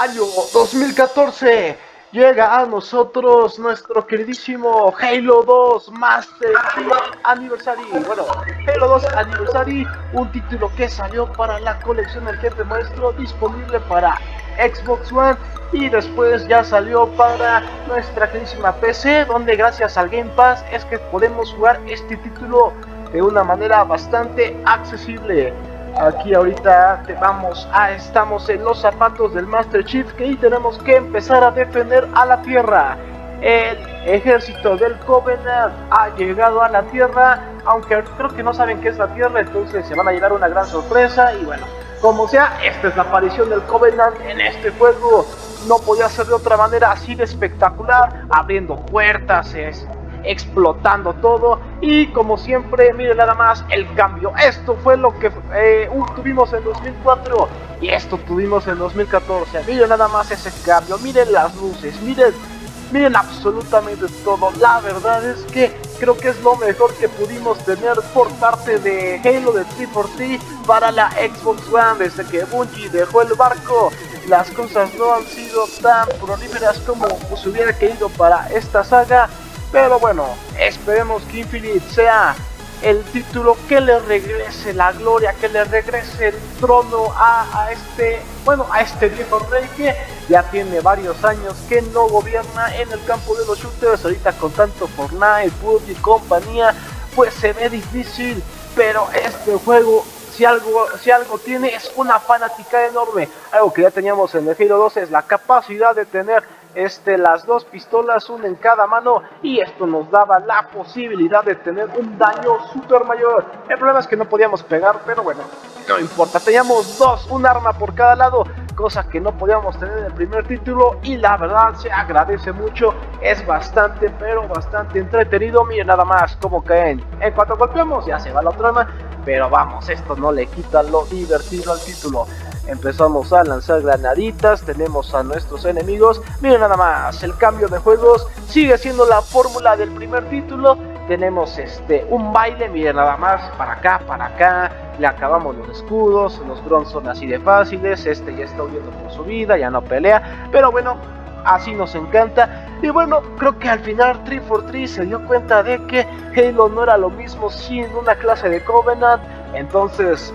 año 2014 llega a nosotros nuestro queridísimo Halo 2 Master Chief Anniversary. Bueno, Halo 2 Anniversary, un título que salió para la colección del jefe maestro, disponible para Xbox One y después ya salió para nuestra queridísima PC, donde gracias al Game Pass es que podemos jugar este título de una manera bastante accesible. Aquí ahorita estamos en los zapatos del Master Chief, que ahí tenemos que empezar a defender a la Tierra. El ejército del Covenant ha llegado a la Tierra, aunque creo que no saben qué es la Tierra, entonces se van a llevar una gran sorpresa. Y bueno, como sea, esta es la aparición del Covenant en este juego. No podía ser de otra manera, así de espectacular, abriendo puertas, explotando todo. Y como siempre, miren nada más el cambio. Esto fue lo que tuvimos en 2004 y esto tuvimos en 2014. Miren nada más ese cambio, miren las luces, miren absolutamente todo. La verdad es que creo que es lo mejor que pudimos tener por parte de Halo de 343 para la Xbox One. Desde que Bungie dejó el barco, las cosas no han sido tan prolíferas como se hubiera querido para esta saga. Pero bueno, esperemos que Infinite sea el título que le regrese la gloria, que le regrese el trono a este viejo rey que ya tiene varios años que no gobierna en el campo de los shooters. Ahorita con tanto Fortnite, PUBG y compañía, pues se ve difícil, pero este juego, si algo tiene, es una fanática enorme. Algo que ya teníamos en el Halo 2 es la capacidad de tener las dos pistolas, una en cada mano, y esto nos daba la posibilidad de tener un daño super mayor. El problema es que no podíamos pegar, pero bueno, no importa, teníamos un arma por cada lado, cosa que no podíamos tener en el primer título, y la verdad se agradece mucho. Es bastante, pero bastante entretenido. Miren nada más cómo caen. En cuanto golpeamos ya se va la otra arma, pero vamos, esto no le quita lo divertido al título. Empezamos a lanzar granaditas, tenemos a nuestros enemigos. Miren nada más, el cambio de juegos sigue siendo la fórmula del primer título. Tenemos un baile, miren nada más, para acá, le acabamos los escudos, los drones son así de fáciles, ya está huyendo por su vida, ya no pelea, pero bueno, así nos encanta. Y bueno, creo que al final 343 se dio cuenta de que Halo no era lo mismo sin una clase de Covenant. Entonces,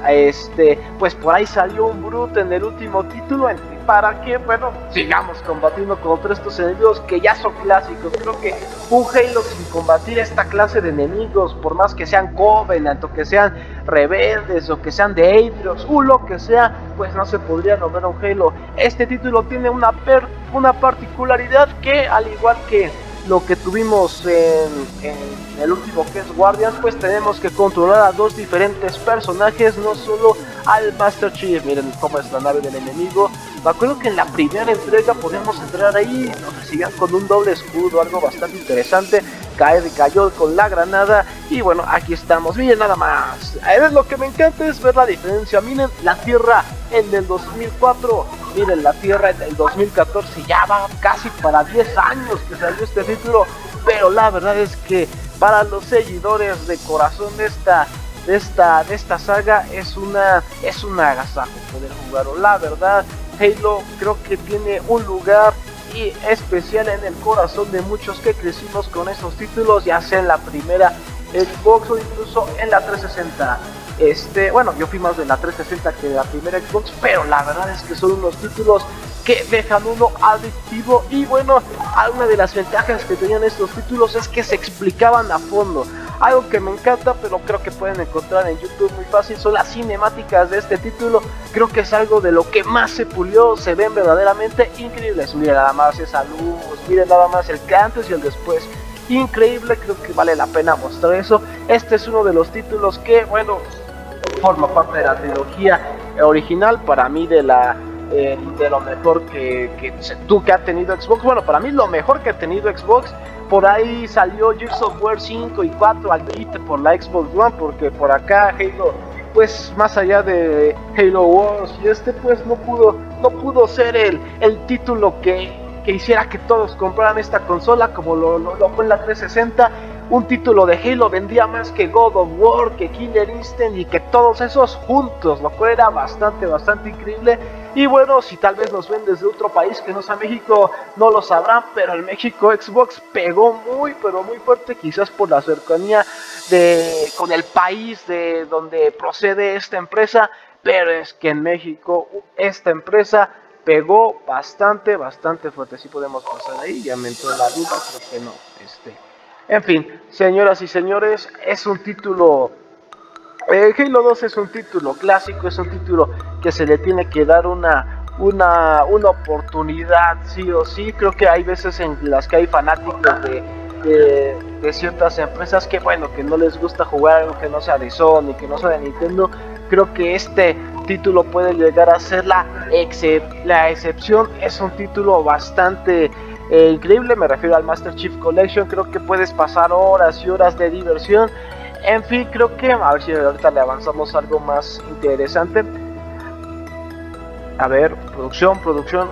pues por ahí salió un Brute en el último título, para que, bueno, sigamos combatiendo contra estos enemigos que ya son clásicos. Creo que un Halo sin combatir esta clase de enemigos, por más que sean Covenant, o que sean rebeldes, o que sean de Atriox, o lo que sea, pues no se podría nombrar un Halo. Este título tiene una particularidad que, al igual que lo que tuvimos en el último, que es Guardians, pues tenemos que controlar a dos diferentes personajes, no solo al Master Chief. Miren cómo es la nave del enemigo. Me acuerdo que en la primera entrega podemos entrar ahí, nos recibían con un doble escudo, algo bastante interesante. Cayó con la granada y bueno, aquí estamos. Miren nada más, lo que me encanta es ver la diferencia. Miren la Tierra en el 2004, miren la Tierra en el 2014. Ya va casi para 10 años que salió este título, pero la verdad es que para los seguidores de corazón de esta saga es un agasajo poder jugarlo. La verdad, Halo creo que tiene un lugar y especial en el corazón de muchos que crecimos con esos títulos, ya sea en la primera Xbox o incluso en la 360. Bueno, yo fui más de la 360 que de la primera Xbox, pero la verdad es que son unos títulos que dejan uno adictivo. Y bueno, una de las ventajas que tenían estos títulos es que se explicaban a fondo. Algo que me encanta, pero creo que pueden encontrar en YouTube muy fácil, son las cinemáticas de este título. Creo que es algo de lo que más se pulió, se ven verdaderamente increíbles. Miren nada más esa luz, miren nada más el antes y el después. Increíble, creo que vale la pena mostrar eso. Este es uno de los títulos que, bueno, forma parte de la trilogía original, para mí de lo mejor que ha tenido Xbox. Bueno, para mí lo mejor que ha tenido Xbox. Por ahí salió Gears of War 5 y 4 al quite por la Xbox One, porque por acá Halo, pues más allá de Halo Wars y pues no pudo ser el título que hiciera que todos compraran esta consola como lo fue en la 360. un título de Halo vendía más que God of War, que Killer Instinct y que todos esos juntos, lo cual era bastante increíble. Y bueno, si tal vez nos ven desde otro país que no sea México, no lo sabrán, pero en México Xbox pegó muy fuerte, quizás por la cercanía con el país de donde procede esta empresa, pero es que en México esta empresa pegó bastante fuerte. Si podemos pasar ahí, ya me entró la duda, creo que no. En fin, señoras y señores, es un título. Halo 2 es un título clásico, es un título que se le tiene que dar una oportunidad, sí o sí. Creo que hay veces en las que hay fanáticos de ciertas empresas que, bueno, que no les gusta jugar algo que no sea de Sony, que no sea de Nintendo. Creo que este título puede llegar a ser la excepción. Es un título bastante increíble, me refiero al Master Chief Collection. Creo que puedes pasar horas y horas de diversión. En fin, creo que a ver si ahorita le avanzamos algo más interesante. A ver, producción.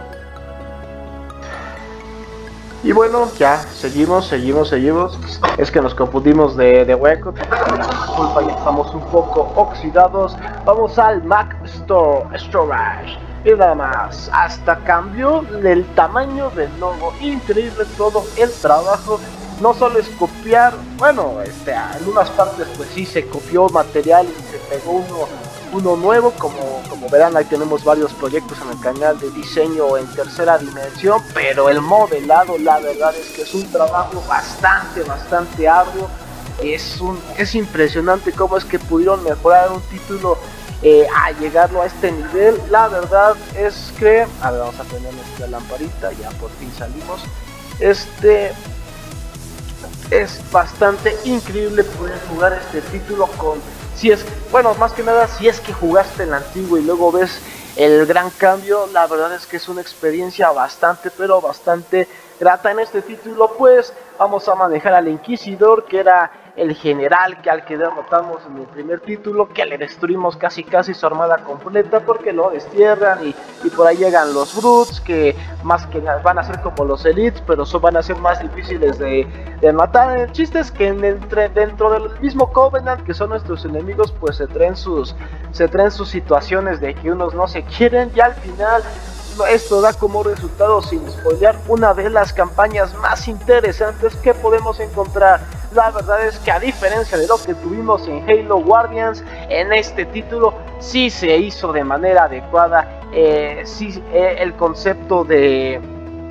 Y bueno, ya, seguimos. Es que nos confundimos de hueco. Disculpa, ya estamos un poco oxidados. Vamos al Mac Storage. Y nada más, hasta cambió el tamaño del logo. Increíble todo el trabajo. No solo es copiar, bueno, en unas partes pues sí se copió material y se pegó uno nuevo, como verán ahí tenemos varios proyectos en el canal de diseño en tercera dimensión, pero el modelado la verdad es que es un trabajo bastante arduo. Es impresionante cómo es que pudieron mejorar un título a llegarlo a este nivel. La verdad es que, a ver, vamos a poner nuestra lamparita, ya por fin salimos. Es bastante increíble poder jugar este título más que nada si es que jugaste el antiguo y luego ves el gran cambio. La verdad es que es una experiencia bastante grata. En este título pues vamos a manejar al Inquisidor, que era el general al que derrotamos en el primer título, que le destruimos casi su armada completa porque lo destierran y por ahí llegan los Brutes, que más que nada van a ser como los Elites, pero van a ser más difíciles de matar. El chiste es que dentro del mismo Covenant, que son nuestros enemigos, pues se traen sus situaciones de que unos no se quieren, y al final esto da como resultado, sin spoilear, una de las campañas más interesantes que podemos encontrar. La verdad es que a diferencia de lo que tuvimos en Halo Guardians, en este título sí se hizo de manera adecuada. El concepto de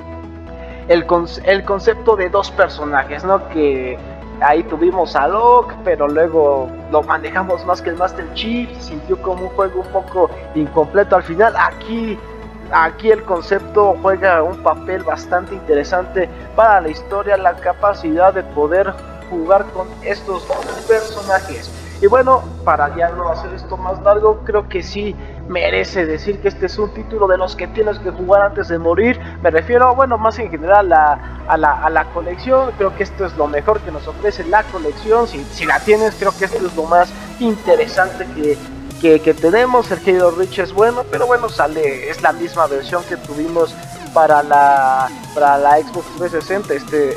dos personajes, ¿no? Que ahí tuvimos a Locke, pero luego lo manejamos más que el Master Chief. Se sintió como un juego un poco incompleto al final. Aquí el concepto juega un papel bastante interesante para la historia, la capacidad de poder jugar con estos personajes. Y bueno, para ya no hacer esto más largo, creo que sí merece decir que este es un título de los que tienes que jugar antes de morir. Me refiero, bueno, más en general a la colección. Creo que esto es lo mejor que nos ofrece la colección. Si la tienes, creo que esto es lo más interesante que tenemos. El Halo Reach es bueno, pero bueno, es la misma versión que tuvimos para la Xbox 360.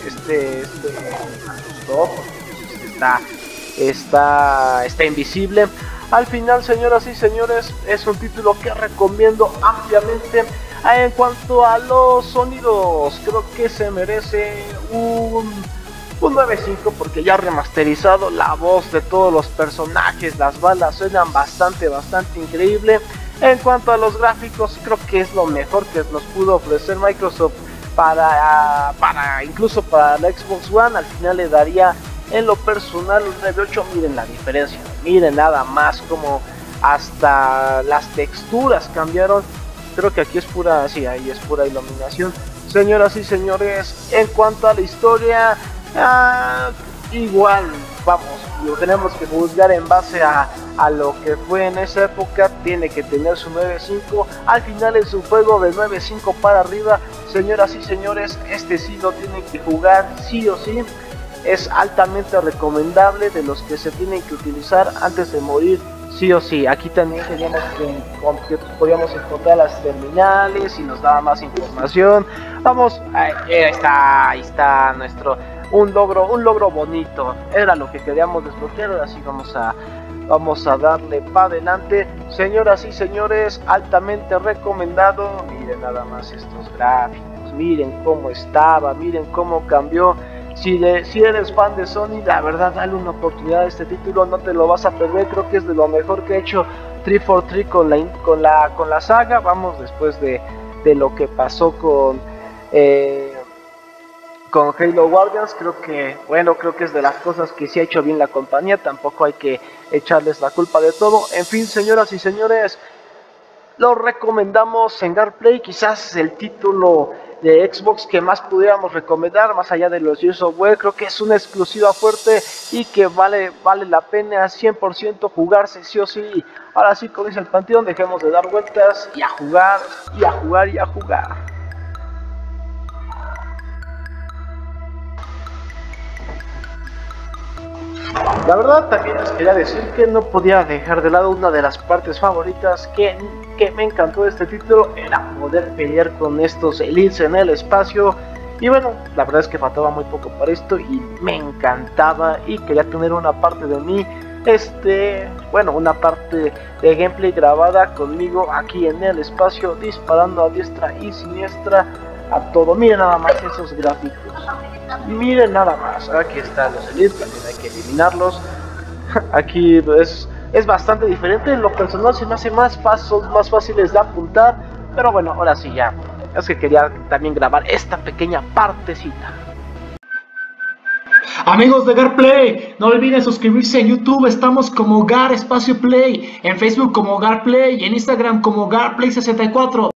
Está invisible. Al final, señoras y señores, es un título que recomiendo ampliamente. En cuanto a los sonidos, creo que se merece un 9.5 porque ya remasterizado, la voz de todos los personajes, las balas suenan bastante increíble. En cuanto a los gráficos, creo que es lo mejor que nos pudo ofrecer Microsoft incluso para la Xbox One. Al final le daría en lo personal un 9.8. Miren la diferencia, miren nada más como hasta las texturas cambiaron. Creo que aquí es pura, sí, ahí es pura iluminación. Señoras y señores, en cuanto a la historia, igual, vamos, lo tenemos que juzgar en base a lo que fue en esa época. Tiene que tener su 9.5. Al final es un juego de 9.5 para arriba. Señoras y señores, este sí lo tienen que jugar sí o sí. Es altamente recomendable, de los que se tienen que utilizar antes de morir sí o sí. Aquí también teníamos que podíamos encontrar las terminales y nos daba más información. Vamos, ahí está un logro bonito, era lo que queríamos desbloquear. Ahora sí vamos a darle para adelante, señoras y señores, altamente recomendado. Miren nada más estos gráficos, miren cómo estaba, miren cómo cambió. Si eres fan de Sony, la verdad dale una oportunidad a este título, no te lo vas a perder. Creo que es de lo mejor que ha hecho 343 con la saga. Vamos, después de lo que pasó con Halo Guardians, creo que es de las cosas que sí ha hecho bien la compañía. Tampoco hay que echarles la culpa de todo. En fin, señoras y señores, lo recomendamos en Garplay. Quizás el título de Xbox que más pudiéramos recomendar, más allá de los Gears of War. Creo que es una exclusiva fuerte y que vale la pena 100% jugarse sí o sí. Ahora sí, como dice el Panteón, dejemos de dar vueltas y a jugar, y a jugar, y a jugar. La verdad, también les quería decir que no podía dejar de lado una de las partes favoritas que me encantó de este título, era poder pelear con estos elites en el espacio. Y bueno, la verdad es que faltaba muy poco para esto y me encantaba, y quería tener una parte de mí, una parte de gameplay grabada conmigo aquí en el espacio, disparando a diestra y siniestra a todo. Miren nada más esos gráficos, miren nada más. Aquí están los elites, también hay que eliminarlos. Aquí es bastante diferente. En lo personal se me hace más fáciles de apuntar, pero bueno, ahora sí ya. Es que quería también grabar esta pequeña partecita. Amigos de Garplay, no olviden suscribirse en YouTube, estamos como Gar Espacio Play, en Facebook como Garplay y en Instagram como Garplay64.